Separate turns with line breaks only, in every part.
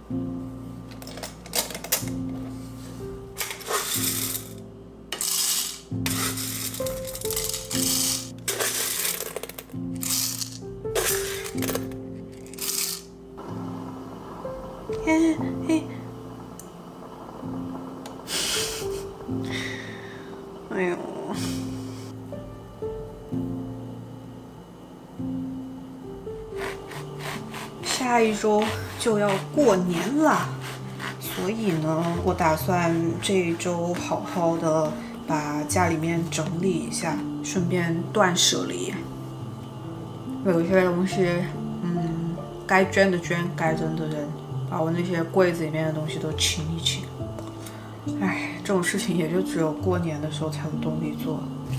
嘿嘿，哎呦！下一周就要过年了，所以呢，我打算这一周好好的把家里面整理一下，顺便断舍离。有一些东西，该捐的捐，该扔的扔，把我那些柜子里面的东西都清一清。哎，这种事情也就只有过年的时候才有动力做。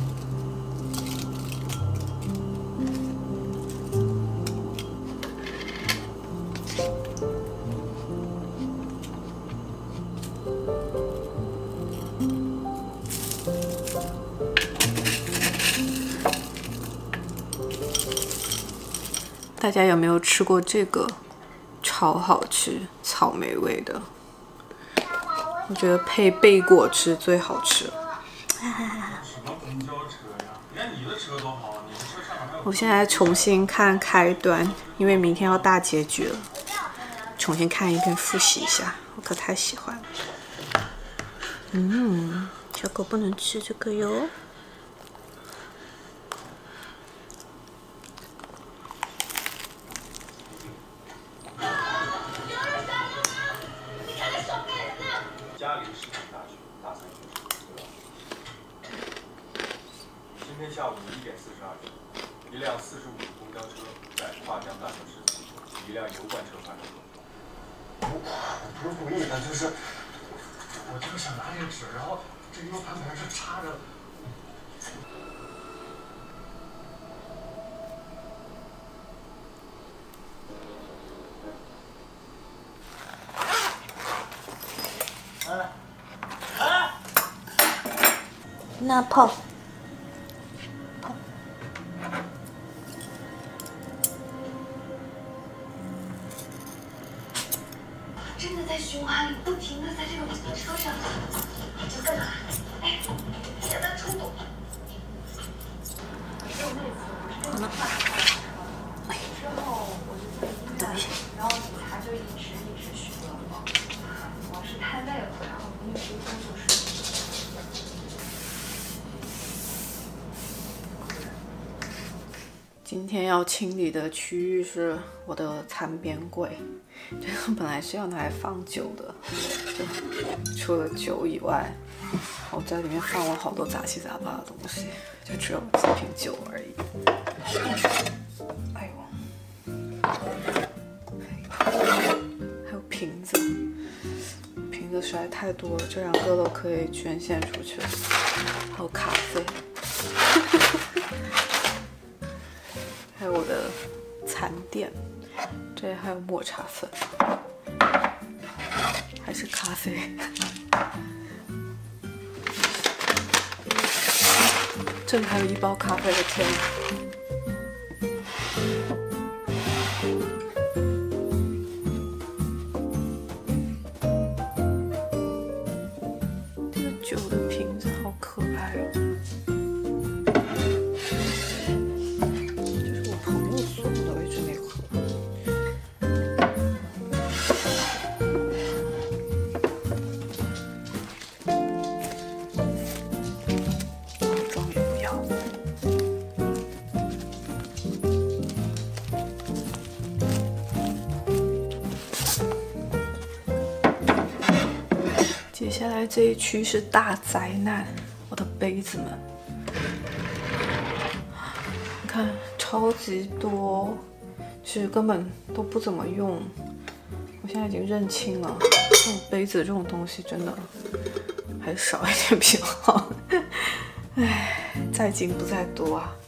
大家有没有吃过这个？超好吃，草莓味的。我觉得配贝果吃最好吃。
什么公交车呀？你看你的车多好，你的车上面还有。
我现在重新看开端，因为明天要大结局了，重新看一遍复习一下，我可太喜欢了。小狗不能吃这个哟。
嘉陵师范大学大三学生，今天下午1点42分，一辆45路公交车在跨江大桥失足，一辆油罐车发生撞撞。我不是故意的，我就是想拿这个纸，然后这 U 盘本来是插着。
那泡。
真的在循环里不停的在这个车上，就这么，哎，简单冲动。
好了。
之后我就在医院，然后警察就一直询问我，我是太累了，然后一直工作室。
今天要清理的区域是我的餐边柜，这个本来是要拿来放酒的，就除了酒以外，我在里面放了好多杂七杂八的东西，就只有几瓶酒而已。哎呦，还有瓶子，瓶子实在太多了，这2个都可以捐献出去。还有咖啡。还有我的餐垫，这里还有抹茶粉，还是咖啡。这里还有1包咖啡的天。这个酒的瓶子好可爱哦。接下来这一区是大灾难，我的杯子们，你看超级多，其实根本都不怎么用。我现在已经认清了，这种杯子这种东西真的还是少一点比较好。唉，在精不在多啊。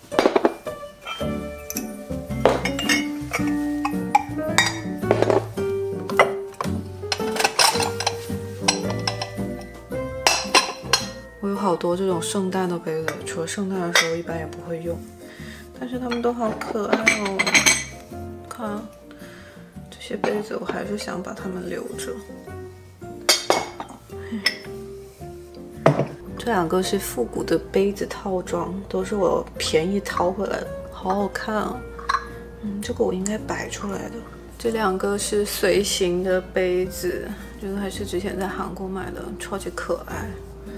我有好多这种圣诞的杯子，除了圣诞的时候一般也不会用，但是它们都好可爱哦。看，这些杯子我还是想把它们留着。这2个是复古的杯子套装，都是我便宜淘回来的，好好看啊！这个我应该摆出来的。这2个是随行的杯子，这个还是之前在韩国买的，超级可爱。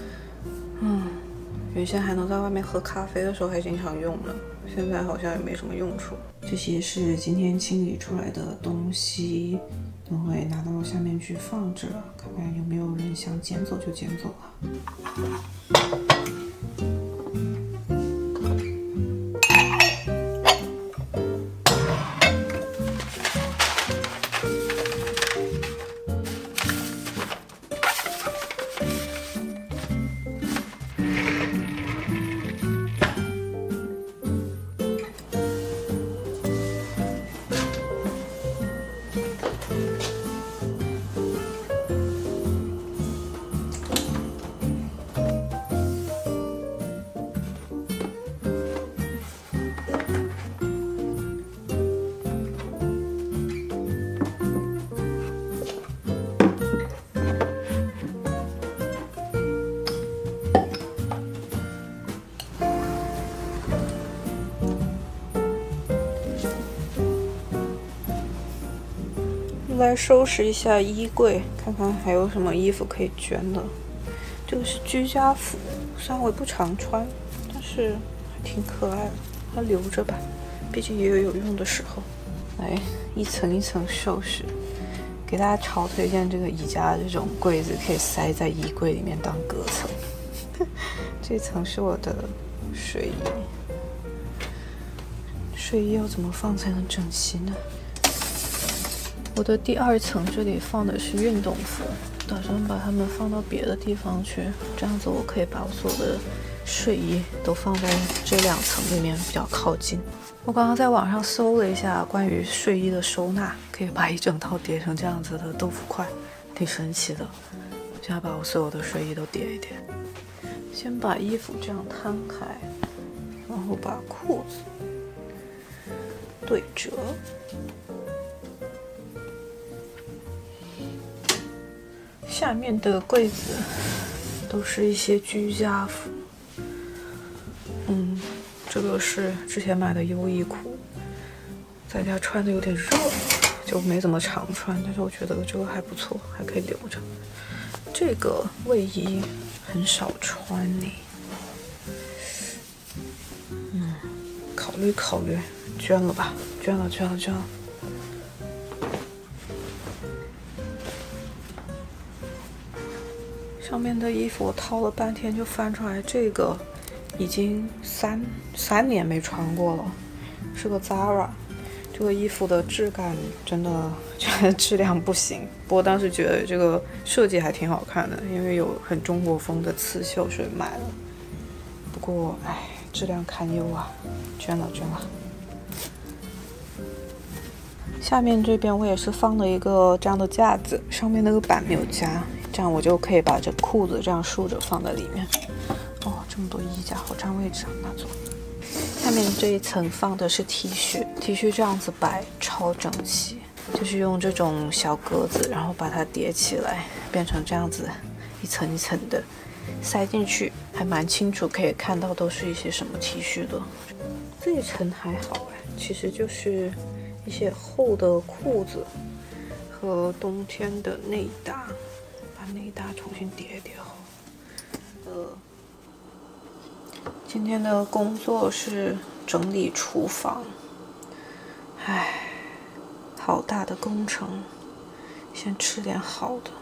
原先还能在外面喝咖啡的时候还经常用呢，现在好像也没什么用处。这些是今天清理出来的东西，等会拿到下面去放着，看看有没有人想捡走就捡走了。来收拾一下衣柜，看看还有什么衣服可以捐的。这个是居家服，虽然我也不常穿，但是还挺可爱的，它留着吧，毕竟也有用的时候。来，一层一层收拾。给大家超推荐这个宜家这种柜子，可以塞在衣柜里面当隔层。这层是我的睡衣，睡衣要怎么放才能整齐呢？我的第2层这里放的是运动服，打算把它们放到别的地方去，这样子我可以把我所有的睡衣都放在这2层里面，比较靠近。我刚刚在网上搜了一下关于睡衣的收纳，可以把一整套叠成这样子的豆腐块，挺神奇的。现在把我所有的睡衣都叠一叠，先把衣服这样摊开，然后把裤子对折。下面的柜子都是一些居家服，这个是之前买的优衣库，在家穿的有点热，就没怎么常穿，但是我觉得这个还不错，还可以留着。这个卫衣很少穿呢，考虑，捐了吧，捐了。上面的衣服我掏了半天就翻出来，这个已经三年没穿过了，是个 Zara。这个衣服的质感真的质量不行，不过当时觉得这个设计还挺好看的，因为有很中国风的刺绣，所以买了。不过质量堪忧啊，捐了。下面这边我也是放了一个这样的架子，上面那个板没有加，这样我就可以把这裤子这样竖着放在里面。这么多衣架，好占位置啊，拿走。下面这一层放的是 T 恤这样子摆超整齐，就是用这种小格子，然后把它叠起来，变成这样子一层一层的塞进去，还蛮清楚，可以看到都是一些什么 T 恤的。这一层还好其实就是一些厚的裤子和冬天的内搭，把内搭重新叠好。今天的工作是整理厨房，好大的工程，先吃点好的。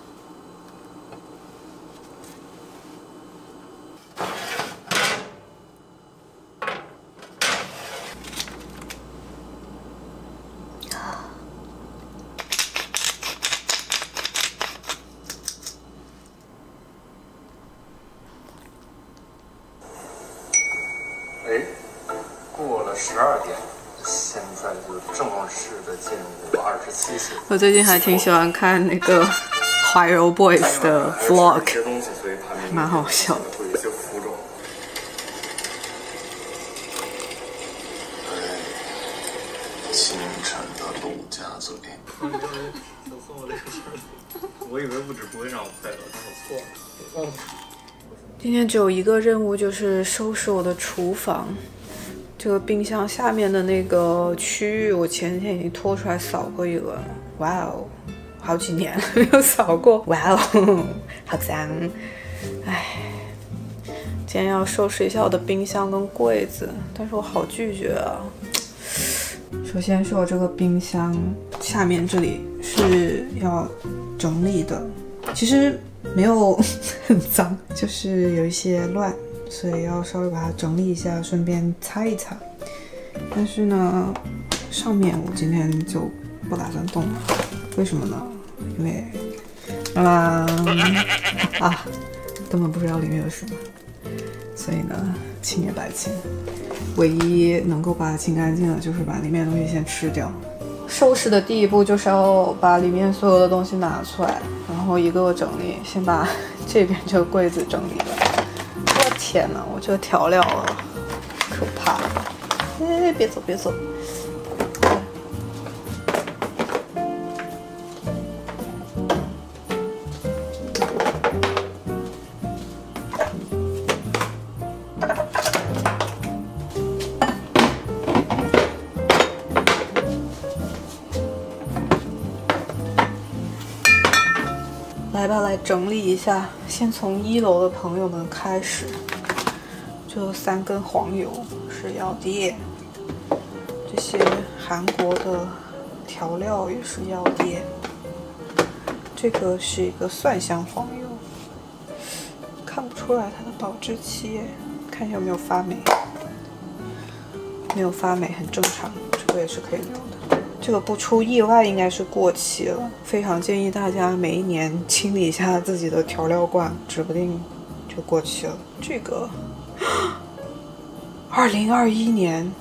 过了12点，现在就正式的进入27岁。
我最近还挺喜欢看那个怀柔 Boys 的 vlog， 蛮好笑的。
会有一些浮肿。请
沉的陆家嘴。
小宋，我这个事儿，我以为物质不会让我快乐，但我错了。
今天只有一个任务，就是收拾我的厨房。这个冰箱下面的那个区域，我前几天已经拖出来扫过一轮了。哇哦，好几年没有扫过。哇哦，好脏！唉，今天要收拾一下我的冰箱跟柜子，但是我好拒绝啊。首先是我这个冰箱下面这里是要整理的，其实没有很脏，就是有一些乱，所以要稍微把它整理一下，顺便擦一擦。但是呢，上面我今天就不打算动了，为什么呢？因为根本不知道里面有什么，所以呢，清也白清。唯一能够把它清干净的，就是把里面的东西先吃掉。收拾的第一步就是要把里面所有的东西拿出来，然后一个个整理。先把这边这个柜子整理了。我天哪，我这个调料可怕了！哎，别走别走。来吧，来整理一下。先从1楼的朋友们开始。这3根黄油是要跌，这些韩国的调料也是要跌。这个是一个蒜香黄油，看不出来它的保质期耶，看一下有没有发霉。没有发霉很正常，这个也是可以留的。这个不出意外应该是过期了，非常建议大家每一年清理一下自己的调料罐，指不定就过期了。这个2021年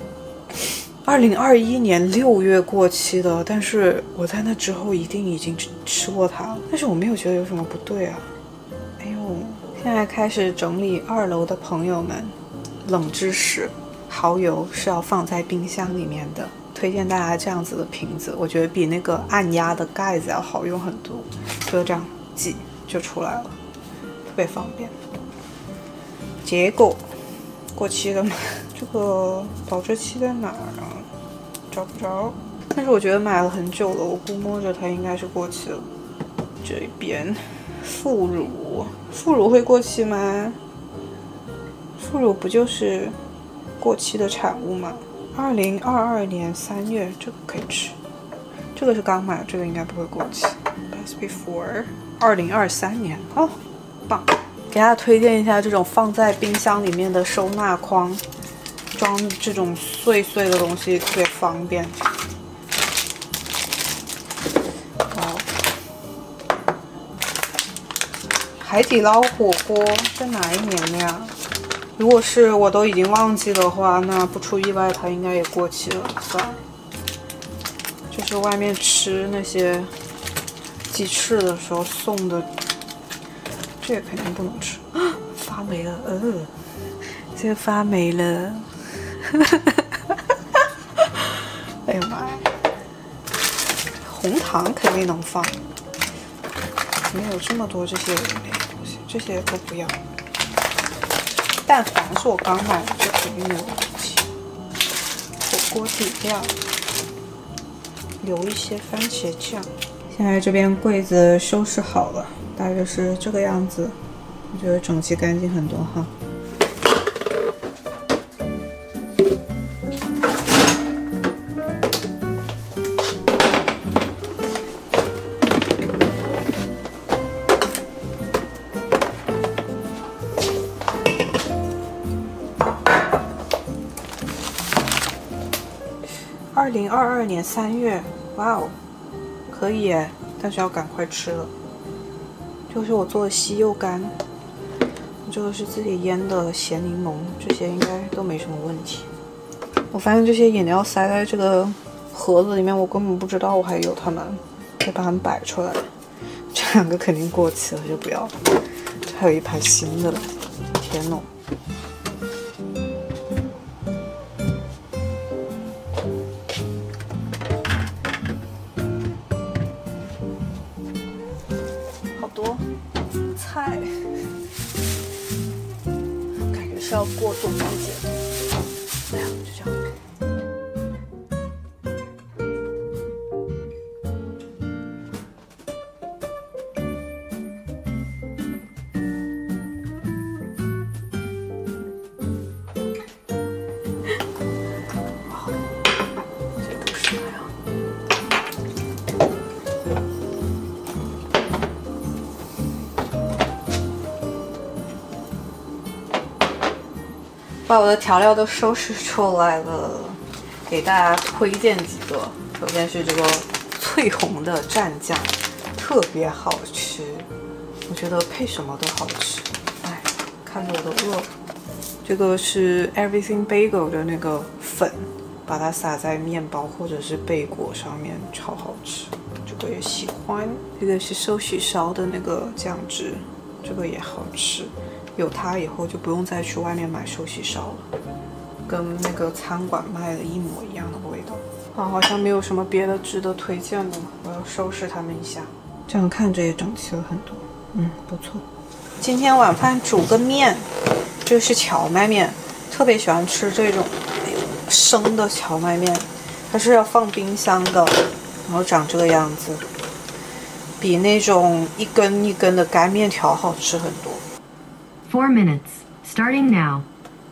6月过期的，但是我在那之后一定已经吃过它了，但是我没有觉得有什么不对啊。哎呦，现在开始整理2楼的朋友们，冷知识，蚝油是要放在冰箱里面的。推荐大家这样子的瓶子，我觉得比那个按压的盖子要好用很多，就这样挤就出来了，特别方便。结果过期了吗？这个保质期在哪儿啊？找不着。但是我觉得买了很久了，我估摸着它应该是过期了。这边腐乳会过期吗？腐乳不就是过期的产物吗？2022年3月，这个可以吃。这个是刚买的，这个应该不会过期。Best before 2023年哦，棒！给大家推荐一下这种放在冰箱里面的收纳筐，装这种碎碎的东西特别方便。海底捞火锅是哪一年的呀？如果是我都已经忘记的话，那不出意外它应该也过期了。算了，就是外面吃那些鸡翅的时候送的，这个肯定不能吃，发霉了，这个发霉了，哎呀妈呀！红糖肯定能放，没有这么多这些东西，这些都不要。蛋黄是我刚买的，这肯定没有问题。火锅底料，留一些番茄酱。现在这边柜子收拾好了，大约是这个样子，我觉得整齐干净很多哈。2022年3月，哇哦，可以耶，但是要赶快吃了。这个是我做的西柚干，这个是自己腌的咸柠檬，这些应该都没什么问题。我发现这些饮料塞在这个盒子里面，我根本不知道我还有它们，得把它们摆出来。这2个肯定过期了，就不要了。这还有一排新的了，天呐！ 是要过冬至节的。哎呀，就这样。把我的调料都收拾出来了，给大家推荐几个。首先是这个翠红的蘸酱，特别好吃，我觉得配什么都好吃。哎，看着我都饿了。这个是 Everything Bagel 的那个粉，把它撒在面包或者是贝果上面，超好吃。这个也喜欢。这个是寿喜烧的那个酱汁，这个也好吃。有它以后就不用再去外面买寿喜烧了，跟那个餐馆卖的一模一样的味道。好像没有什么别的值得推荐的了，我要收拾它们一下。这样看着也整齐了很多，不错。今天晚饭煮个面，这是荞麦面，特别喜欢吃这种生的荞麦面，它是要放冰箱的，然后长这个样子，比那种一根一根的干面条好吃很多。
4 minutes, starting now.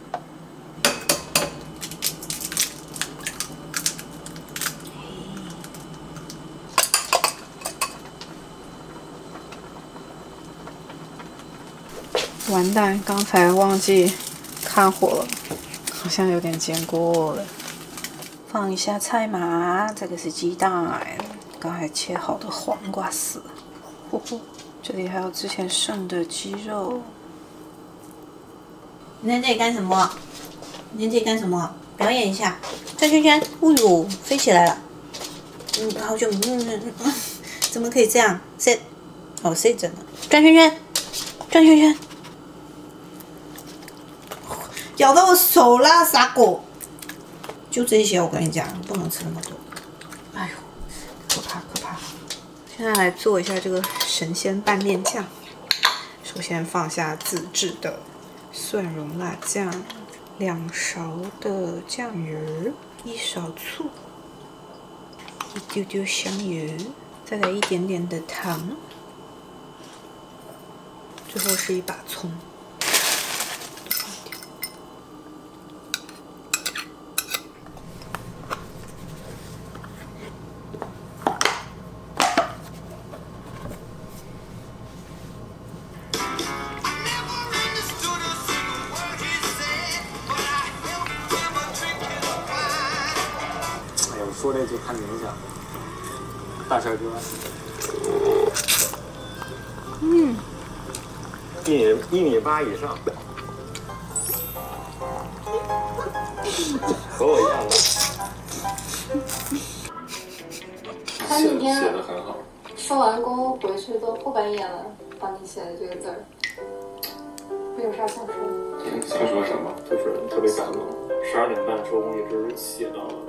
完蛋，刚才忘记看火了，好像有点煎过了。放一下菜码，这个是鸡蛋，刚才切好的黄瓜丝，这里还有之前剩的鸡肉。你在这里干什么？你在这里干什么？表演一下，转圈圈。哦呦，飞起来了。好久，怎么可以这样 ？set， 哦 set 整了。转圈圈，转圈圈。咬到我手啦，傻狗！就这些，我跟你讲，不能吃那么多。哎呦，可怕可怕！现在来做一下这个神仙拌面酱。首先放下自制的蒜蓉辣酱，2勺的酱油，1勺醋，1丢丢香油，再来一点点的糖，最后是1把葱。
说这就看年下，大帅哥，1.8米以上，和我一样的。
他那天
写的很好。
收完工回去都后半夜了，帮你写的这个字儿，你有啥想说的？
想说什么？就是特别感动。12点半收工，一直写到了。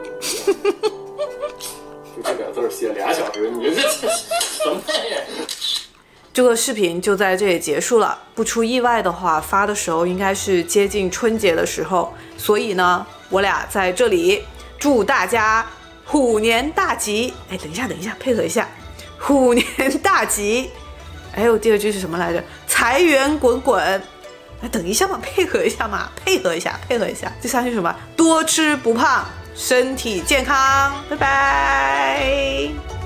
就这俩字写2小时，你这什么呀？
这个视频就在这里结束了。不出意外的话，发的时候应该是接近春节的时候，所以呢，我俩在这里祝大家虎年大吉。哎，等一下，配合一下，虎年大吉。哎，我第2句是什么来着？财源滚滚。哎，等一下嘛，配合一下嘛，配合一下。第3句什么？多吃不胖，身体健康。拜拜。